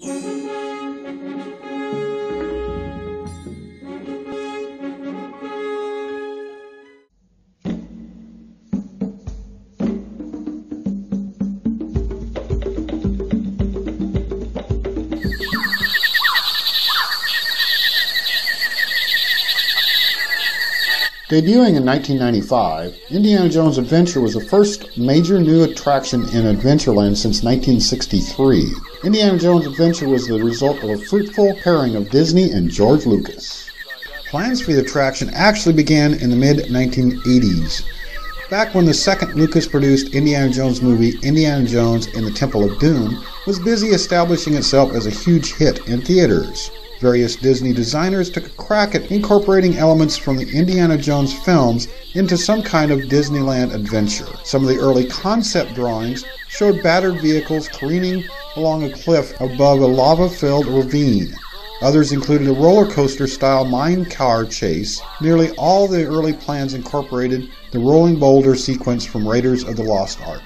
Debuting in 1995, Indiana Jones Adventure was the first major new attraction in Adventureland since 1963. Indiana Jones Adventure was the result of a fruitful pairing of Disney and George Lucas. Plans for the attraction actually began in the mid-1980s, back when the second Lucas-produced Indiana Jones movie, Indiana Jones and the Temple of Doom, was busy establishing itself as a huge hit in theaters. Various Disney designers took a crack at incorporating elements from the Indiana Jones films into some kind of Disneyland adventure. Some of the early concept drawings showed battered vehicles careening along a cliff above a lava-filled ravine. Others included a roller coaster-style mine car chase. Nearly all the early plans incorporated the rolling boulder sequence from Raiders of the Lost Ark.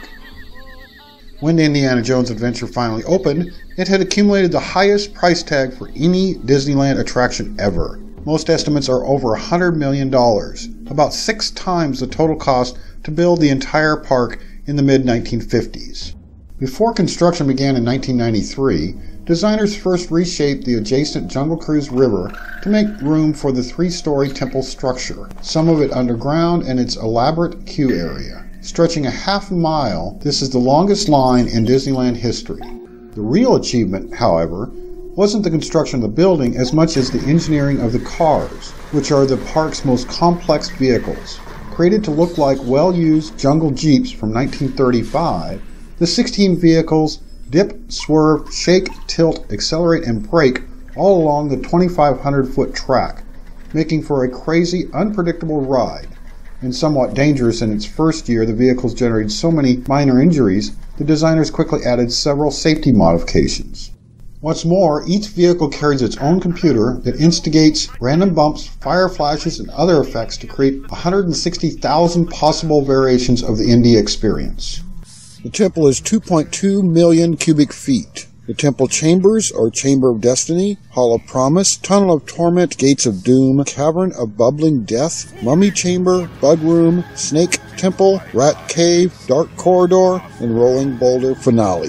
When Indiana Jones Adventure finally opened, it had accumulated the highest price tag for any Disneyland attraction ever. Most estimates are over $100 million, about 6 times the total cost to build the entire park in the mid-1950s. Before construction began in 1993, designers first reshaped the adjacent Jungle Cruise River to make room for the 3-story temple structure, some of it underground and its elaborate queue area. Stretching a half mile, this is the longest line in Disneyland history. The real achievement, however, wasn't the construction of the building as much as the engineering of the cars, which are the park's most complex vehicles. Created to look like well-used jungle jeeps from 1935, the 16 vehicles dip, swerve, shake, tilt, accelerate, and brake all along the 2,500-foot track, making for a crazy, unpredictable ride. And somewhat dangerous in its first year, the vehicles generated so many minor injuries, the designers quickly added several safety modifications. What's more, each vehicle carries its own computer that instigates random bumps, fire flashes, and other effects to create 160,000 possible variations of the Indy experience. The temple is 2.2 million cubic feet. The temple chambers are Chamber of Destiny, Hall of Promise, Tunnel of Torment, Gates of Doom, Cavern of Bubbling Death, Mummy Chamber, Bug Room, Snake Temple, Rat Cave, Dark Corridor, and Rolling Boulder Finale.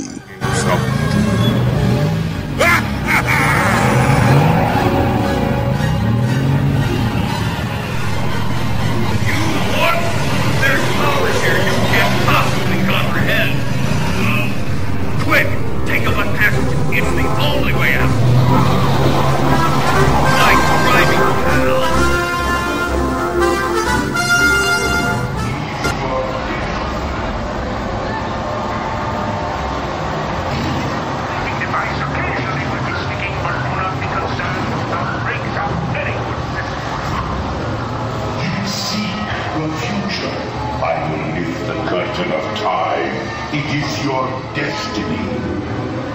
It's the only way out. Nice driving, pal. The device occasionally will be sticking, but do not be concerned. The brakes are very good. You seek the future. I will lift the curtain of time. It is your destiny.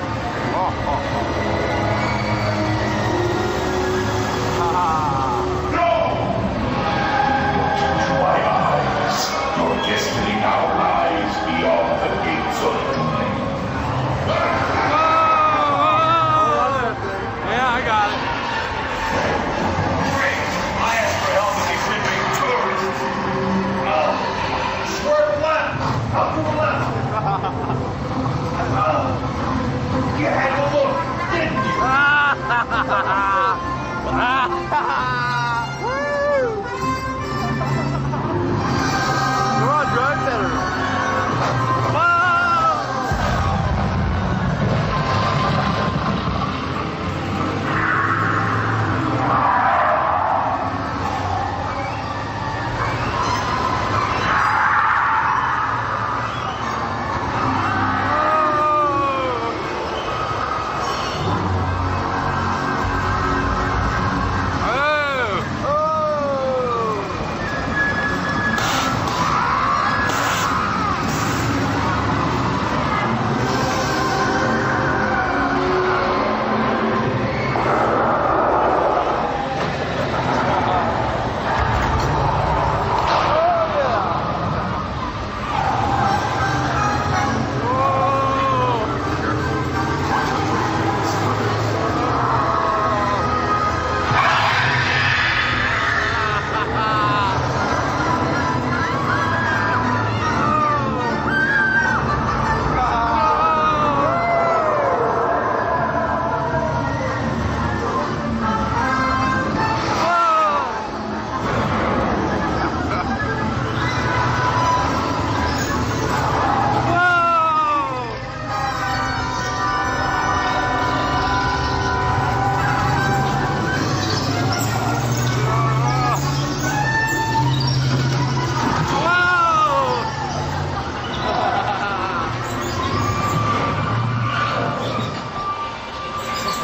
Your destiny now lies beyond the gates of doom. Yeah, I got it. Great. I asked for help with these sleeping tourists. Swerve left. Up to the left. You had to look, didn't you? Come on, drive better.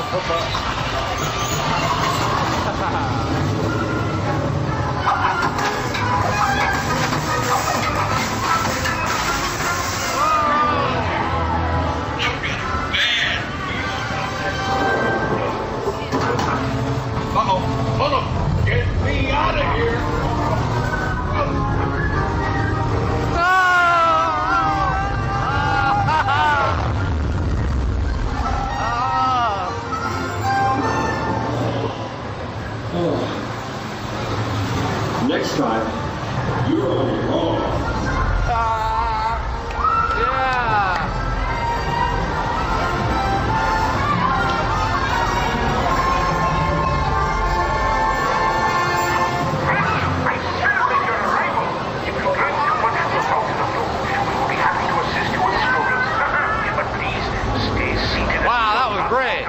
Next time, you're on your own. Wow, that was great.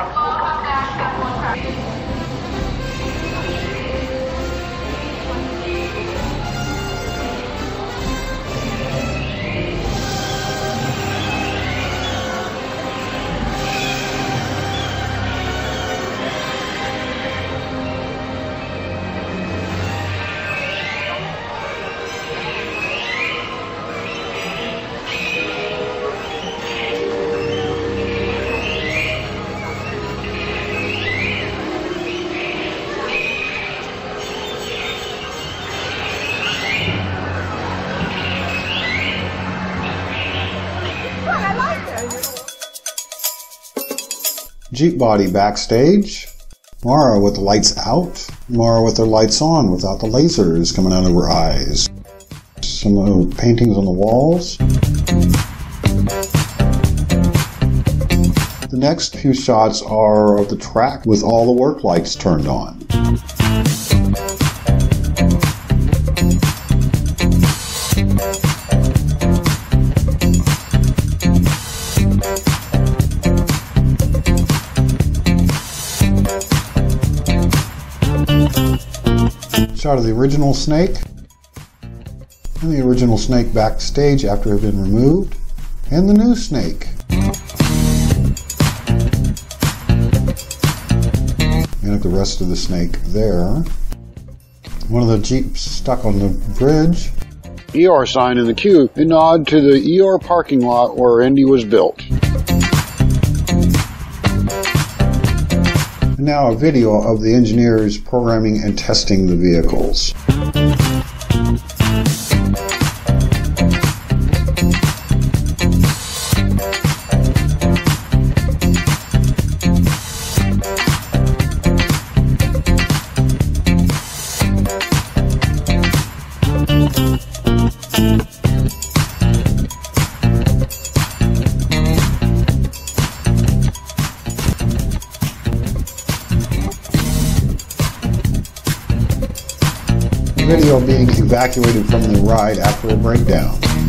Jeep body backstage. Mara with the lights out. Mara with her lights on without the lasers coming out of her eyes. Some of the paintings on the walls. The next few shots are of the track with all the work lights turned on. Shot of the original snake, and the original snake backstage after it had been removed, and the new snake. And at the rest of the snake there. One of the Jeeps stuck on the bridge. ER sign in the queue, a nod to the ER parking lot where Indy was built. And now a video of the engineers programming and testing the vehicles. Video being evacuated from the ride after a breakdown.